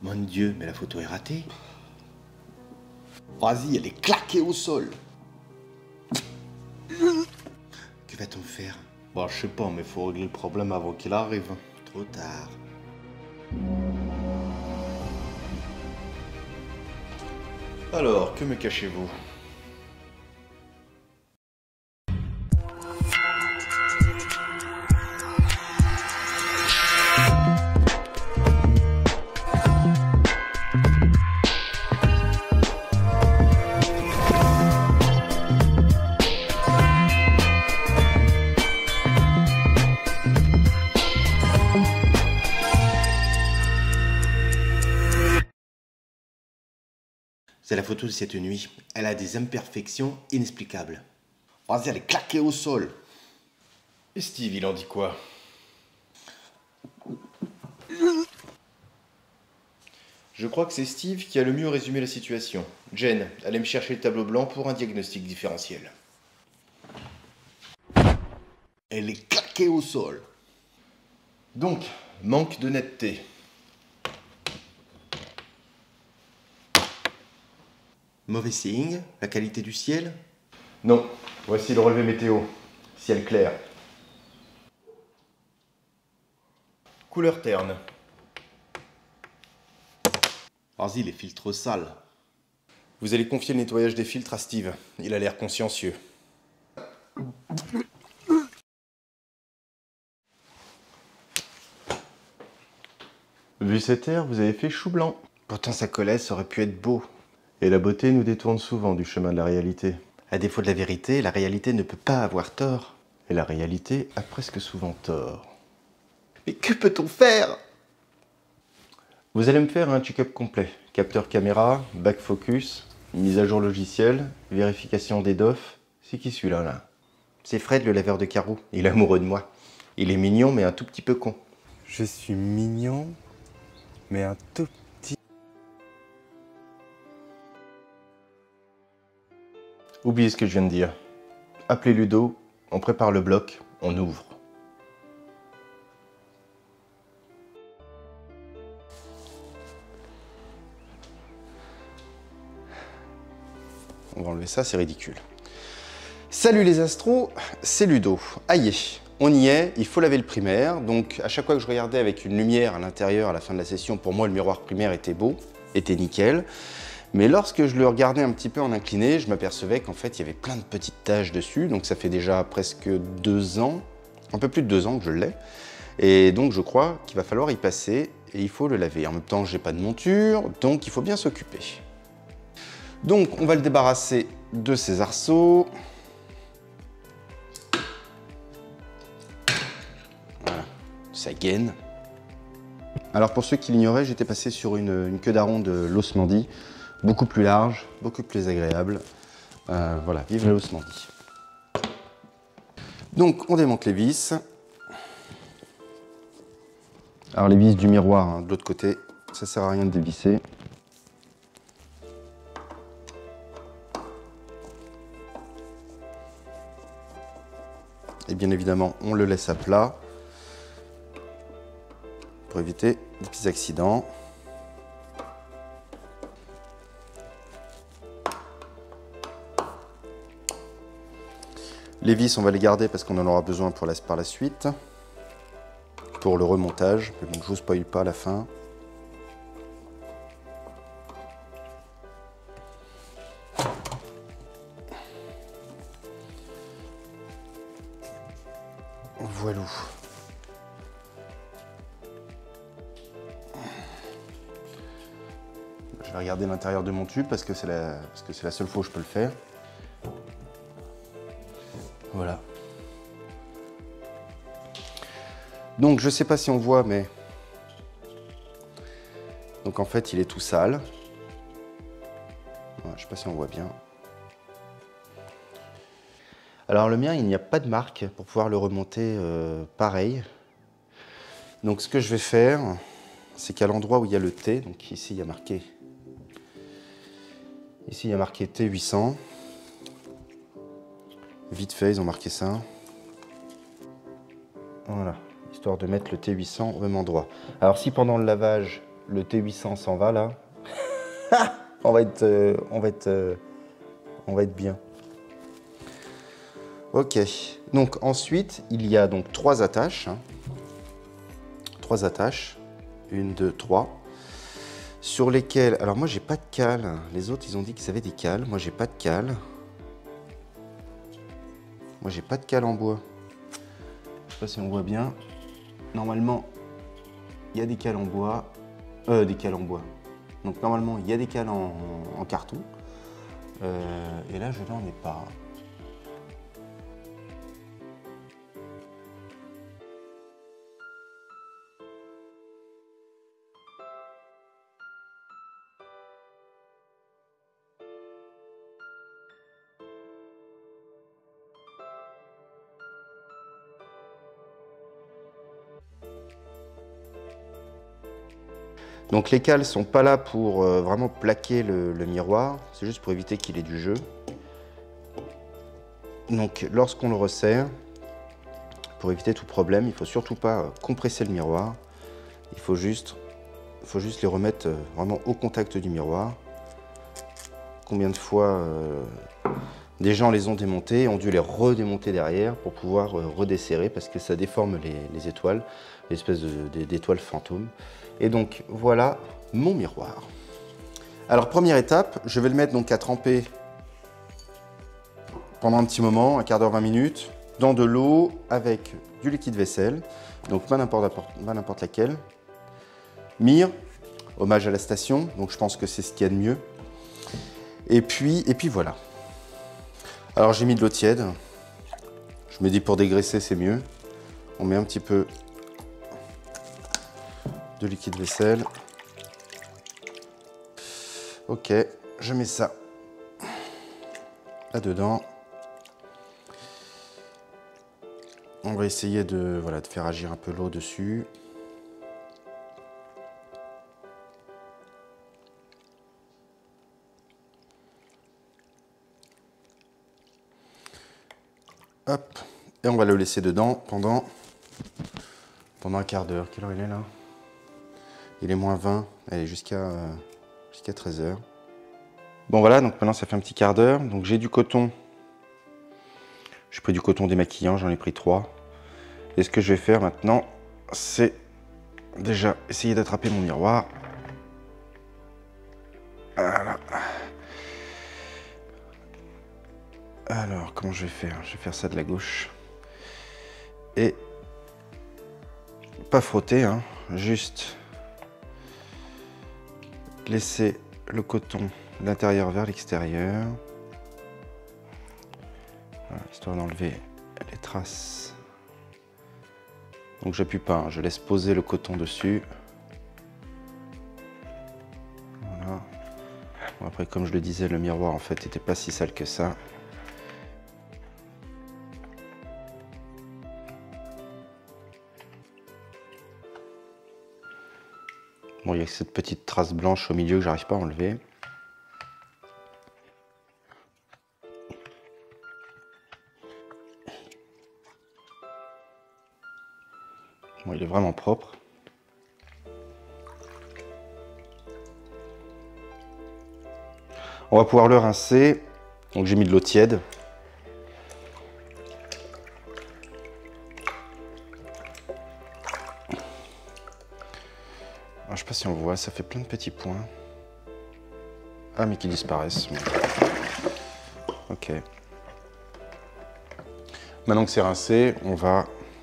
Mon Dieu, mais la photo est ratée. Vas-y, elle est claquée au sol. Que va-t-on faire? Bah, je sais pas, mais faut régler le problème avant qu'il arrive. Trop tard. Alors, que me cachez-vous? C'est la photo de cette nuit. Elle a des imperfections inexplicables. Vas-y, elle est claquée au sol. Et Steve, il en dit quoi? Je crois que c'est Steve qui a le mieux résumé la situation. Jen, allez me chercher le tableau blanc pour un diagnostic différentiel. Elle est claquée au sol. Donc, manque de netteté. Mauvais signe, la qualité du ciel. Non, voici le relevé météo. Ciel clair. Couleur terne. Vas-y, les filtres sales. Vous allez confier le nettoyage des filtres à Steve. Il a l'air consciencieux. Vu cet air, vous avez fait chou blanc. Pourtant, sa collègue, ça aurait pu être beau. Et la beauté nous détourne souvent du chemin de la réalité. À défaut de la vérité, la réalité ne peut pas avoir tort. Et la réalité a presque souvent tort. Mais que peut-on faire? Vous allez me faire un check-up complet. Capteur caméra, back focus, mise à jour logiciel, vérification des DOF. C'est qui celui-là, là? C'est Fred, le laveur de carreaux. Il est amoureux de moi. Il est mignon, mais un tout petit peu con. Je suis mignon, mais un tout petit... Oubliez ce que je viens de dire. Appelez Ludo, on prépare le bloc, on ouvre. On va enlever ça, c'est ridicule. Salut les astros, c'est Ludo. Aïe, on y est, il faut laver le primaire. Donc à chaque fois que je regardais avec une lumière à l'intérieur à la fin de la session, pour moi le miroir primaire était beau, était nickel. Mais lorsque je le regardais un petit peu en incliné, je m'apercevais qu'en fait il y avait plein de petites taches dessus. Donc ça fait déjà presque 2 ans, un peu plus de 2 ans que je l'ai. Et donc je crois qu'il va falloir y passer et il faut le laver. En même temps, j'ai pas de monture, donc il faut bien s'occuper. Donc on va le débarrasser de ses arceaux. Voilà, sa gaine. Alors pour ceux qui l'ignoraient, j'étais passé sur une queue d'aron de l'Osmandy, beaucoup plus large, beaucoup plus agréable. Voilà, vive l'Osmandy. Donc on démonte les vis. Alors les vis du miroir, hein, de l'autre côté, ça sert à rien de dévisser. Et bien évidemment, on le laisse à plat pour éviter des petits accidents. Les vis, on va les garder parce qu'on en aura besoin pour par la suite, pour le remontage. Mais bon, je vous spoil pas la fin. Voilà. Je vais regarder l'intérieur de mon tube parce que c'est la seule fois où je peux le faire. Voilà. Donc je sais pas si on voit, mais donc en fait il est tout sale. Voilà, je sais pas si on voit bien. Alors le mien, il n'y a pas de marque pour pouvoir le remonter pareil. Donc ce que je vais faire, c'est qu'à l'endroit où il y a le T, donc ici il y a marqué T800. Vite fait, ils ont marqué ça. Voilà, histoire de mettre le T800 au même endroit. Alors si pendant le lavage, le T800 s'en va là, on va être bien. Ok, donc ensuite, il y a donc 3 attaches. 3 attaches, 1, 2, 3, sur lesquelles, alors moi j'ai pas de cale, les autres ils ont dit qu'ils avaient des cales, moi j'ai pas de cale. Moi j'ai pas de cale en bois. Je sais pas si on voit bien. Normalement, il y a des cales en bois. Des cales en bois. Donc normalement, il y a des cales en carton. Et là, je n'en ai pas. Donc les cales sont pas là pour vraiment plaquer le miroir, c'est juste pour éviter qu'il ait du jeu. Donc lorsqu'on le resserre, pour éviter tout problème, il ne faut surtout pas compresser le miroir. Il faut juste les remettre vraiment au contact du miroir. Combien de fois des gens les ont démontés et ont dû les redémonter derrière pour pouvoir redesserrer parce que ça déforme les étoiles, l'espèce d'étoiles fantômes. Et donc voilà mon miroir. Alors première étape, je vais le mettre donc à tremper pendant un petit moment, un quart d'heure, 20 minutes, dans de l'eau avec du liquide vaisselle, donc pas n'importe laquelle. Myrrhe, hommage à la station, donc je pense que c'est ce qu'il y a de mieux. Et puis voilà. Alors j'ai mis de l'eau tiède. Je me dis pour dégraisser c'est mieux. On met un petit peu de liquide vaisselle. Ok, je mets ça là-dedans. On va essayer de faire agir un peu l'eau dessus. Hop, et on va le laisser dedans pendant un quart d'heure. Quelle heure il est là? Il est moins 20, allez, jusqu'à 13 h. Bon voilà, donc maintenant ça fait un petit quart d'heure. Donc j'ai du coton. J'ai pris du coton démaquillant, j'en ai pris 3. Et ce que je vais faire maintenant, c'est déjà essayer d'attraper mon miroir. Voilà. Alors, comment je vais faire? Je vais faire ça de la gauche. Et pas frotter, hein, juste laisser le coton de l'intérieur vers l'extérieur. Voilà, histoire d'enlever les traces. Donc j'appuie pas, hein, je laisse poser le coton dessus. Voilà. Bon, après, comme je le disais, le miroir en fait n'était pas si sale que ça. Bon, il y a cette petite trace blanche au milieu que j'arrive pas à enlever. Bon, il est vraiment propre. On va pouvoir le rincer. Donc j'ai mis de l'eau tiède. Alors, je sais pas si on voit, ça fait plein de petits points. Ah, mais qui disparaissent. Ok. Maintenant que c'est rincé, on va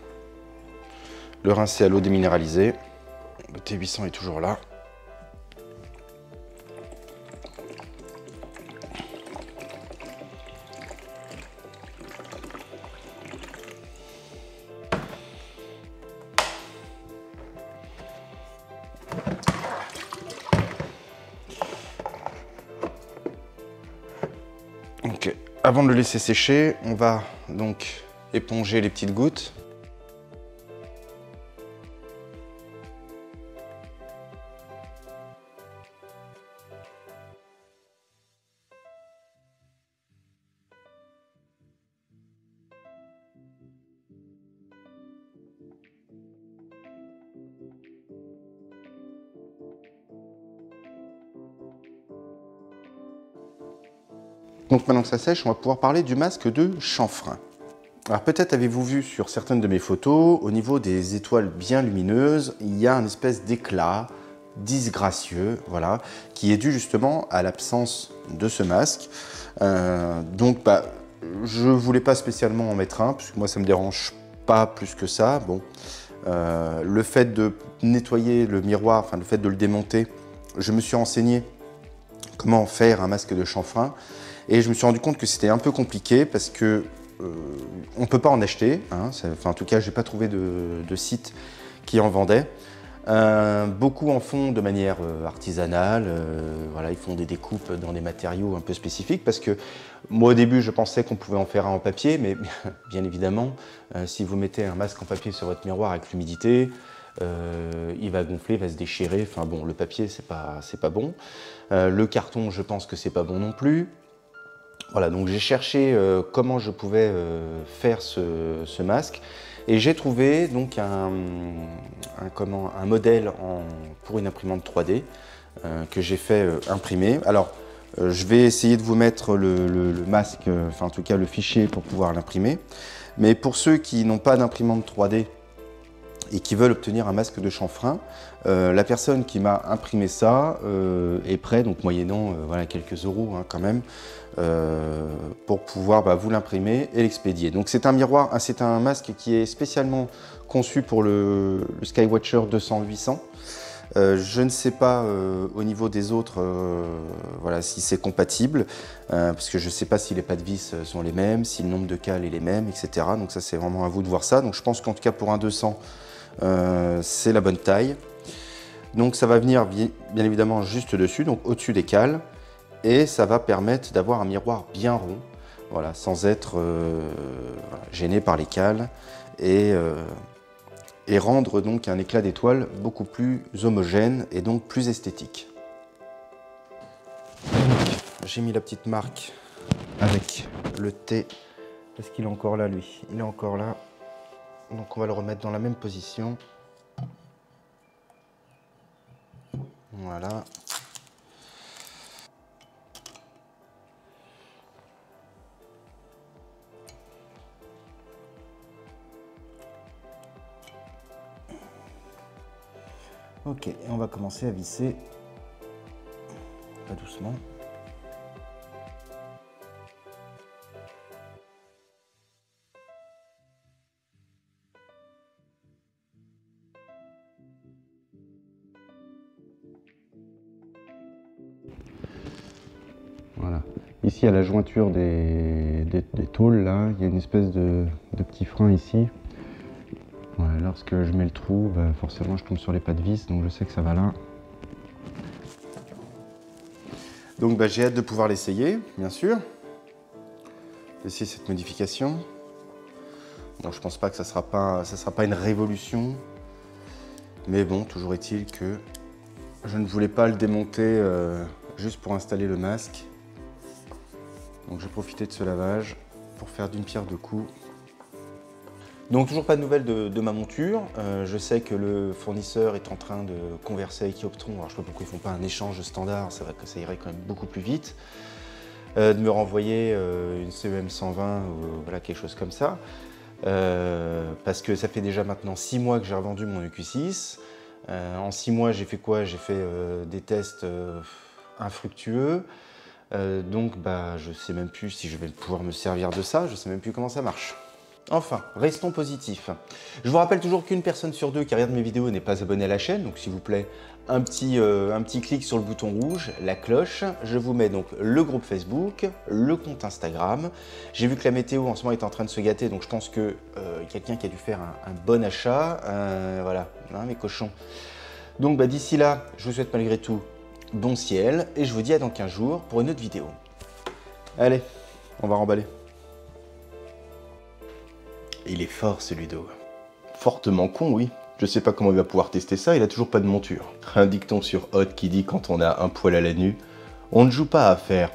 le rincer à l'eau déminéralisée. Le T800 est toujours là. Donc, avant de le laisser sécher, on va donc éponger les petites gouttes. Donc maintenant que ça sèche, on va pouvoir parler du masque de chanfrein. Alors peut-être avez-vous vu sur certaines de mes photos, au niveau des étoiles bien lumineuses, il y a une espèce d'éclat disgracieux, voilà, qui est dû justement à l'absence de ce masque. Donc je voulais pas spécialement en mettre un, puisque moi ça me dérange pas plus que ça. Bon, le fait de nettoyer le miroir, enfin le fait de le démonter, je me suis renseigné comment faire un masque de chanfrein et je me suis rendu compte que c'était un peu compliqué parce que on ne peut pas en acheter, hein, en tout cas je n'ai pas trouvé de site qui en vendait. Beaucoup en font de manière artisanale, voilà, ils font des découpes dans des matériaux un peu spécifiques parce que moi au début je pensais qu'on pouvait en faire un en papier, mais bien évidemment si vous mettez un masque en papier sur votre miroir avec l'humidité, il va gonfler, il va se déchirer, enfin bon, le papier c'est pas bon. Le carton je pense que c'est pas bon non plus. Voilà, donc j'ai cherché comment je pouvais faire ce masque et j'ai trouvé donc un modèle pour une imprimante 3D que j'ai fait imprimer. Alors je vais essayer de vous mettre le masque, enfin en tout cas le fichier pour pouvoir l'imprimer. Mais pour ceux qui n'ont pas d'imprimante 3D et qui veulent obtenir un masque de chanfrein, la personne qui m'a imprimé ça est prêt, donc moyennant voilà, quelques euros hein, quand même, pour pouvoir vous l'imprimer et l'expédier. Donc c'est un miroir, c'est un masque qui est spécialement conçu pour le Skywatcher 200-800. Je ne sais pas au niveau des autres voilà, si c'est compatible, parce que je ne sais pas si les pas de vis sont les mêmes, si le nombre de cales est les mêmes, etc. Donc ça c'est vraiment à vous de voir ça. Donc je pense qu'en tout cas pour un 200, c'est la bonne taille. Donc ça va venir bien évidemment juste dessus, donc au-dessus des cales, et ça va permettre d'avoir un miroir bien rond, voilà, sans être gêné par les cales, et rendre donc un éclat d'étoile beaucoup plus homogène et donc plus esthétique. J'ai mis la petite marque avec le T. Est-ce qu'il est encore là lui? Il est encore là. Donc on va le remettre dans la même position. Voilà. Ok, et on va commencer à visser pas doucement. Voilà. Ici, à la jointure des tôles, là, il y a une espèce de petit frein ici. Voilà, lorsque je mets le trou, forcément, je tombe sur les pas de vis, donc je sais que ça va là. Donc, j'ai hâte de pouvoir l'essayer, bien sûr. Essayer cette modification. Bon, je pense pas que ça sera pas une révolution, mais bon, toujours est-il que je ne voulais pas le démonter juste pour installer le masque. Donc j'ai profité de ce lavage pour faire d'une pierre deux coups. Donc toujours pas de nouvelles de ma monture. Je sais que le fournisseur est en train de converser avec Yoptron. Alors je sais pas pourquoi ils font pas un échange standard, c'est vrai que ça irait quand même beaucoup plus vite. De me renvoyer une CEM 120 ou voilà, quelque chose comme ça. Parce que ça fait déjà maintenant 6 mois que j'ai revendu mon EQ6. En 6 mois j'ai fait quoi? J'ai fait des tests infructueux. Donc je sais même plus si je vais pouvoir me servir de ça, je sais même plus comment ça marche. Enfin, restons positifs. Je vous rappelle toujours qu'une personne sur deux qui regarde mes vidéos n'est pas abonnée à la chaîne, donc s'il vous plaît, un petit clic sur le bouton rouge, la cloche. Je vous mets donc le groupe Facebook, le compte Instagram. J'ai vu que la météo en ce moment est en train de se gâter, donc je pense que quelqu'un qui a dû faire un bon achat. Voilà, hein, mes cochons. Donc d'ici là, je vous souhaite malgré tout bon ciel, et je vous dis à dans 15 jours pour une autre vidéo. Allez, on va remballer. Il est fort ce Ludo. Fortement con, oui. Je sais pas comment il va pouvoir tester ça, il a toujours pas de monture. Un dicton sur Hot qui dit quand on a un poil à la nuit, on ne joue pas à faire.